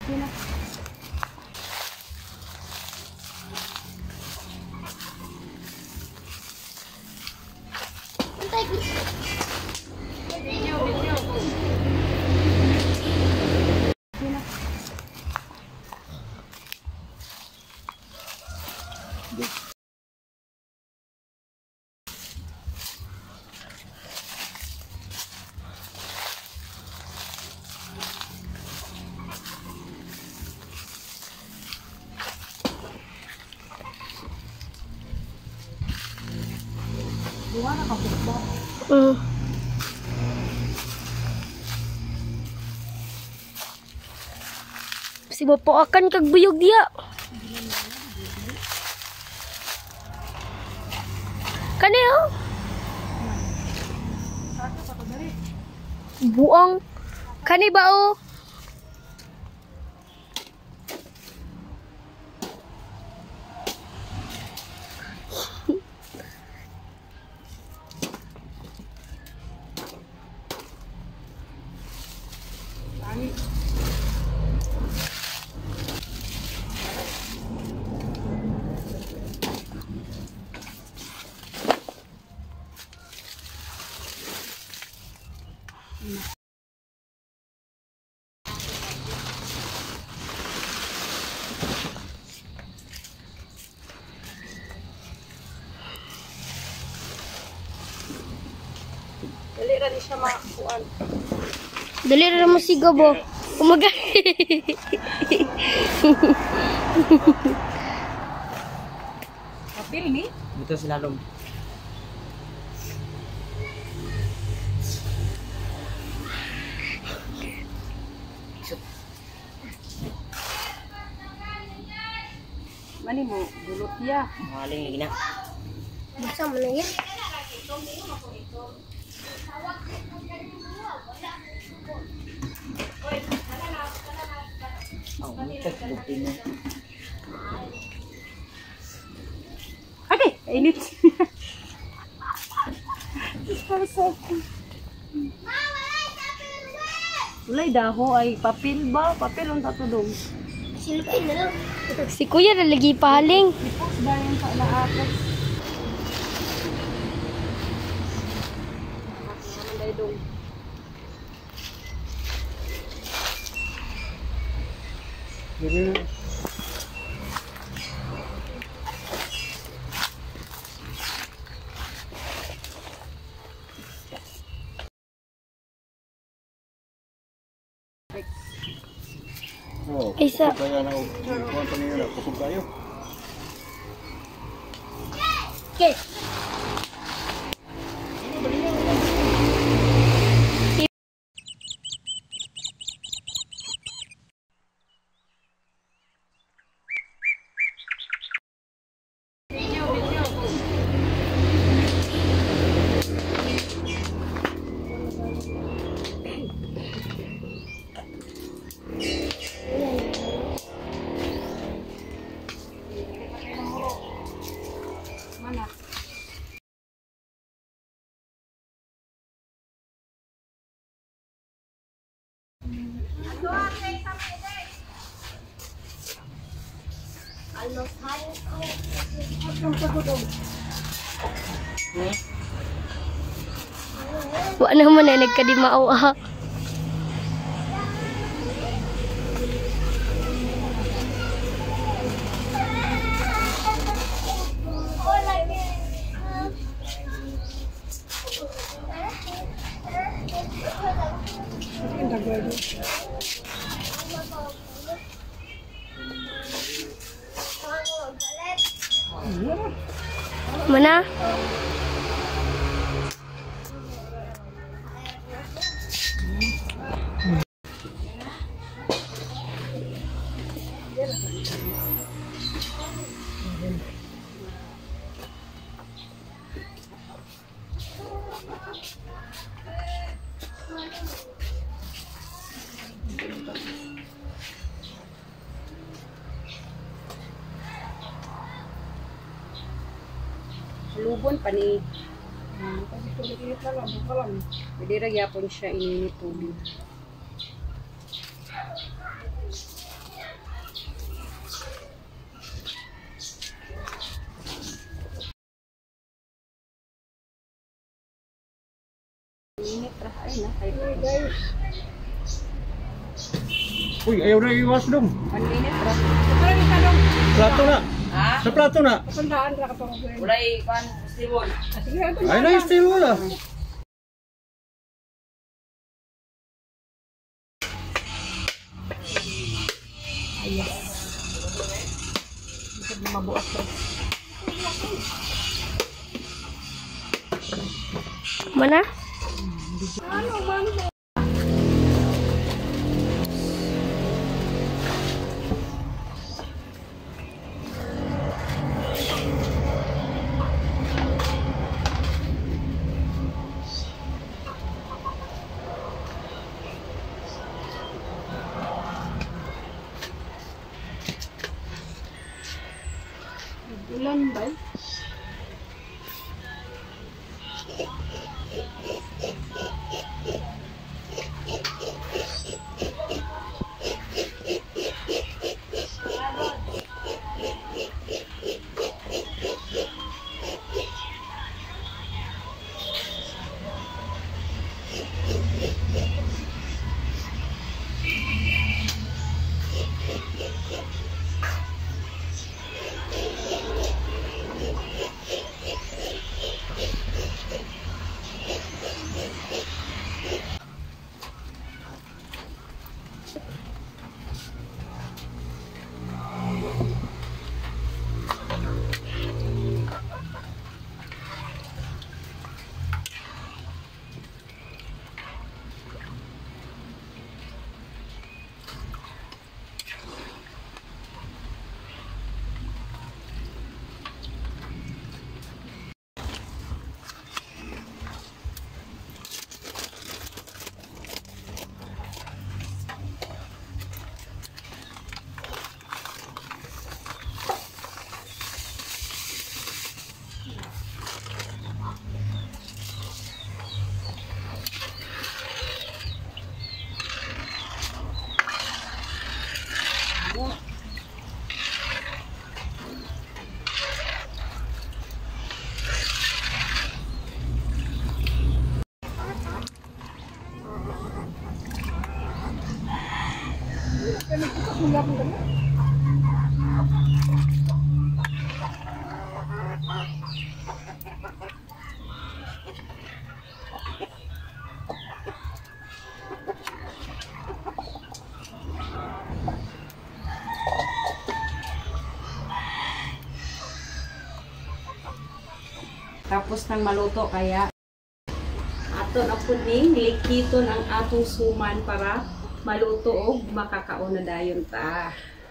Si bapak akan kagbuyog dia. Kani oh. Buang. Kani ba oh? Dali ra di siya makuan. Dali ra mo sigaw bo. Umaga. Kapil ni? Dito sila lom. Mani mo dulot ya. Maling lagi na. Basta mo na yan. Oh, mitek bukti mo. Okay, init. Ulay daho ay papel ba? Papel on tatudong. Silpin na lang. Si kuya na lagi pahaling. Ipos ba yung sa naatas? Naman dong. Oh, Isa. kaya na kuan pa niyo na kusog kayo. Okay. Wa naman na nagkadimao ah. Mana? Lubon pa ni. Kasi tulit-tulit na lang, bukalan. Pwede ra gyapon siya ininit tubig. Ay na, guys. Uy, ayaw na iwas dong. Panlinit ra. Pero ni kadong. Plato na. Ha? Sa plato na. Kapandaan ra ka pa mo. Ulay, kan, festival. Sige, ito Ay na, stay mo na. Mana? Ulan ba? Tapos nang maluto kaya aton apod ning likiton ang atong suman para maluto o makakaon na dayon ta.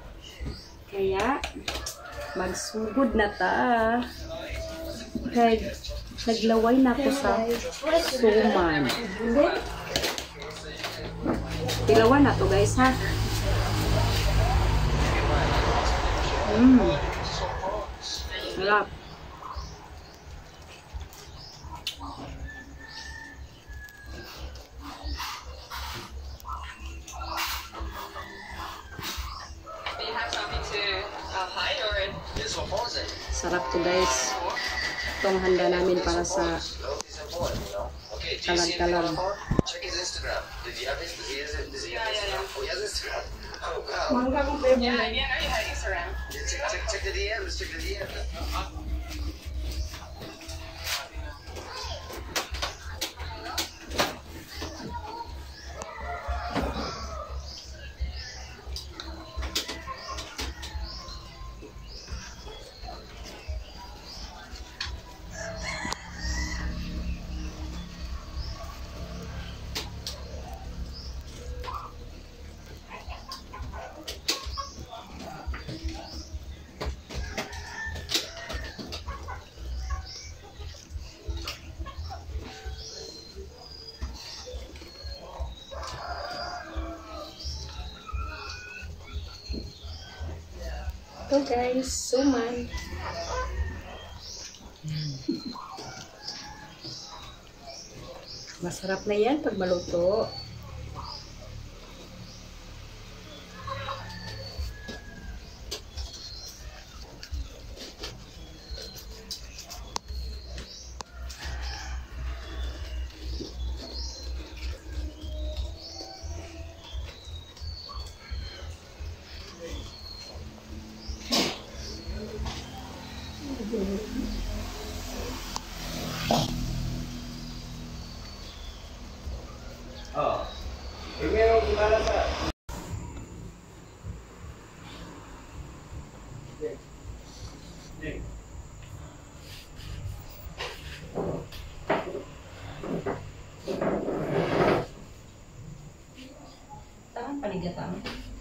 Kaya magsugod na ta. Kay naglaway na ko sa suman. Tilawan na to guys ha. Sarap. Sarap to guys. Itong handa namin para sa kalag-kalag. Mangga kong flavor. Check the DMs. Ito guys, suman. Masarap na yan pag maluto. gatang.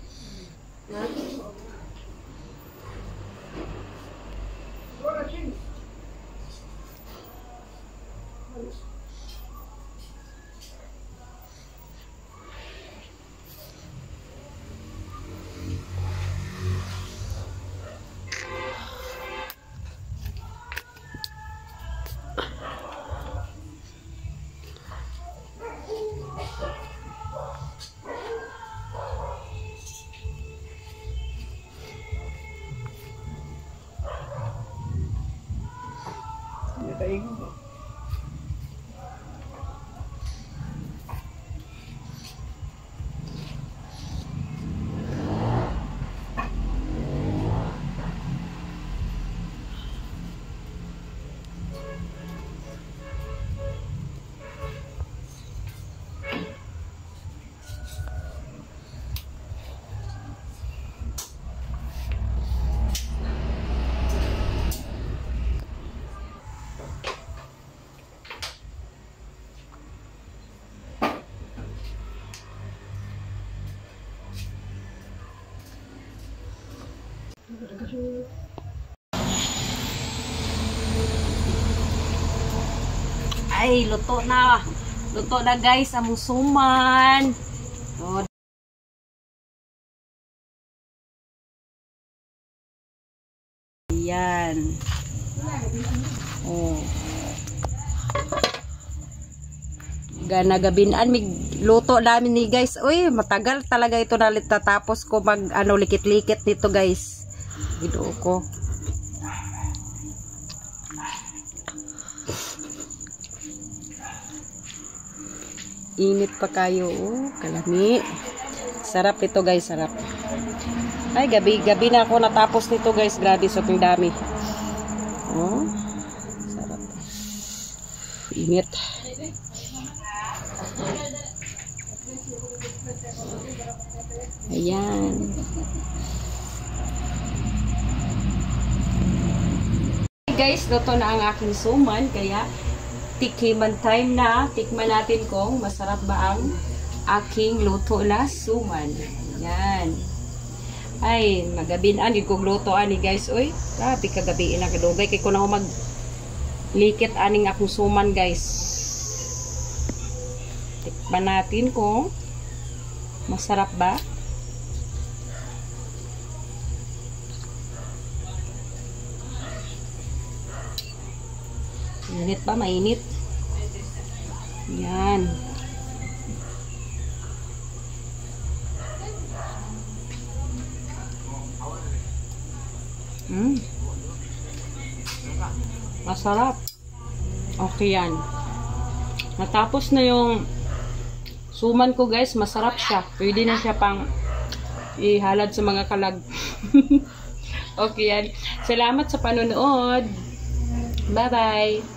Ay, luto na. Luto na guys, among suman. Oh. Yan. Oh. Ganagabinan mig luto namin ni guys. Uy, matagal talaga ito na tapos ko mag ano likit-likit nito guys. Video ko. Init pa kayo, oh, kalami. Sarap ito guys, sarap. Ay, gabi na ako natapos nito guys. Grabe, sobrang dami. Oh, sarap. Init. Ayan. Guys, luto na ang aking suman, kaya tikman time na. Tikman natin kung masarap ba ang aking luto na suman. Yan. Ay, magabinan yung kong luto ani guys. Uy, grabe kagabiin na kadugay. Kaya ko na ako maglikit aning akong suman guys. Tikman natin kung masarap ba. Init ba? Mainit. Yan. Masarap. Okay yan. Natapos na yung suman ko guys. Masarap siya. Pwede na siya pang ihalad sa mga kalag. Okay yan. Salamat sa panonood. Bye-bye.